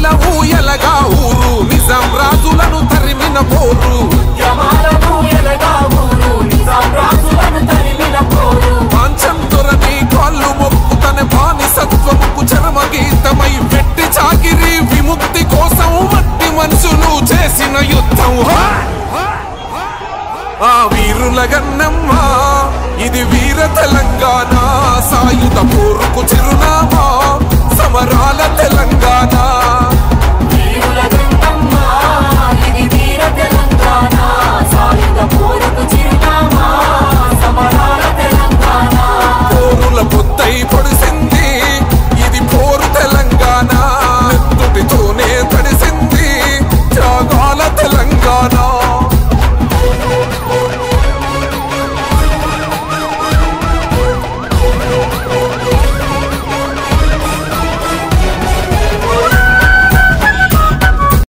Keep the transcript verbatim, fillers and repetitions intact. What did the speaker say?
ఊయలగా ఊరు నిజాం రాజులను తరిమిన పోరు పాంచం దొరని కాళ్ళు మొక్కుతనే బానిసత్వముకు చరమ గీతమై వెట్టి చాకిరి విముక్తి కోసం మట్టి మనుషులు చేసిన యుద్ధం ఆ వీరుల గన్నమ్మ ఇది వీర తెలంగాణ సాయుధ పోరుకు చిరునా